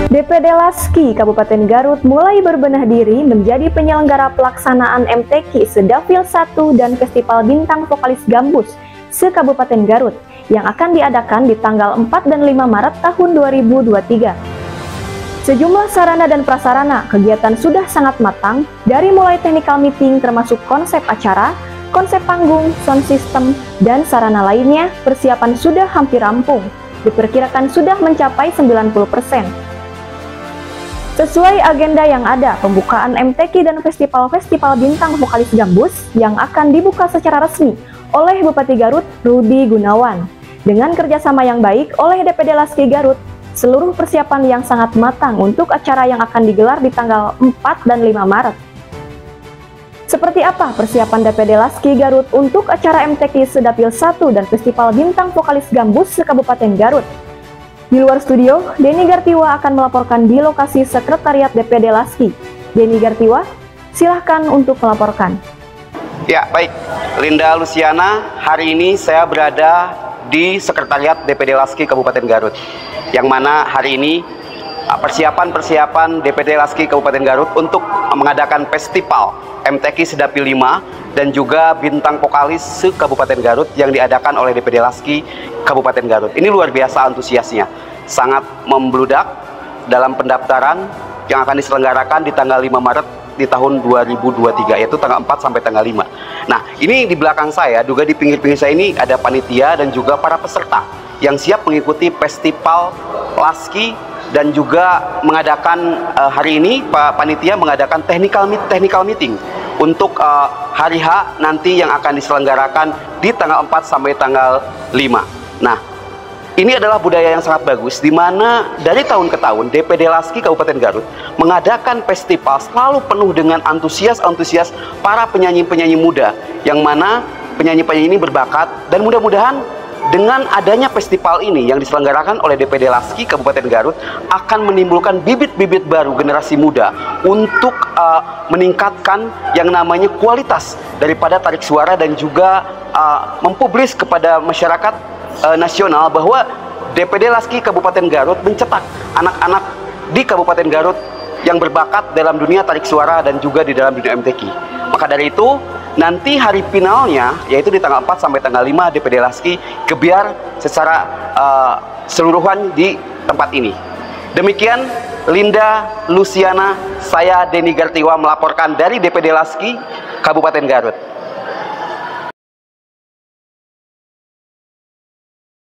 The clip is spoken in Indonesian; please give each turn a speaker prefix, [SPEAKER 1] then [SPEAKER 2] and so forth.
[SPEAKER 1] DPD Laski Kabupaten Garut mulai berbenah diri menjadi penyelenggara pelaksanaan MTQ Sedapil 1 dan Festival Bintang Vokalis Gambus se-Kabupaten Garut yang akan diadakan di tanggal 4 dan 5 Maret tahun 2023. Sejumlah sarana dan prasarana kegiatan sudah sangat matang, dari mulai technical meeting termasuk konsep acara, konsep panggung, sound system, dan sarana lainnya, persiapan sudah hampir rampung. Diperkirakan sudah mencapai 90%. Sesuai agenda yang ada, pembukaan MTQ dan festival-festival Bintang Vokalis Gambus yang akan dibuka secara resmi oleh Bupati Garut, Rudi Gunawan. Dengan kerjasama yang baik oleh DPD Laski Garut, seluruh persiapan yang sangat matang untuk acara yang akan digelar di tanggal 4 dan 5 Maret. Seperti apa persiapan DPD Laski Garut untuk acara MTQ Sedapil 1 dan Festival Bintang Vokalis Gambus se-Kabupaten Garut? Di luar studio, Denny Gartiwa akan melaporkan di lokasi Sekretariat DPD Laski. Denny Gartiwa, silahkan untuk melaporkan.
[SPEAKER 2] Ya, baik. Linda Luciana, hari ini saya berada di Sekretariat DPD Laski Kabupaten Garut. Yang mana hari ini persiapan DPD Laski Kabupaten Garut untuk mengadakan festival MTQ Sedapil 5 dan juga Bintang Vokalis se-Kabupaten Garut yang diadakan oleh DPD Laski Kabupaten Garut. Ini luar biasa antusiasnya, sangat membludak dalam pendaftaran yang akan diselenggarakan di tanggal 5 Maret di tahun 2023, yaitu tanggal 4 sampai tanggal 5. Nah, ini di belakang saya, juga di pinggir-pinggir saya ini ada panitia dan juga para peserta yang siap mengikuti festival Laski dan juga mengadakan hari ini Pak Panitia mengadakan technical meeting untuk hari H nanti yang akan diselenggarakan di tanggal 4 sampai tanggal 5. Nah, ini adalah budaya yang sangat bagus, di mana dari tahun ke tahun DPD Laski Kabupaten Garut mengadakan festival selalu penuh dengan antusias para penyanyi-penyanyi muda, yang mana penyanyi-penyanyi ini berbakat, dan mudah-mudahan dengan adanya festival ini yang diselenggarakan oleh DPD Laski Kabupaten Garut akan menimbulkan bibit-bibit baru generasi muda untuk meningkatkan yang namanya kualitas daripada tarik suara dan juga mempublis kepada masyarakat nasional bahwa DPD Laski Kabupaten Garut mencetak anak-anak di Kabupaten Garut yang berbakat dalam dunia tarik suara dan juga di dalam dunia MTQ. Maka dari itu, nanti hari finalnya yaitu di tanggal 4 sampai tanggal 5 DPD Laski gebiar secara seluruhan di tempat ini. Demikian Linda Luciana, saya Denny Gartiwa melaporkan dari DPD Laski Kabupaten Garut.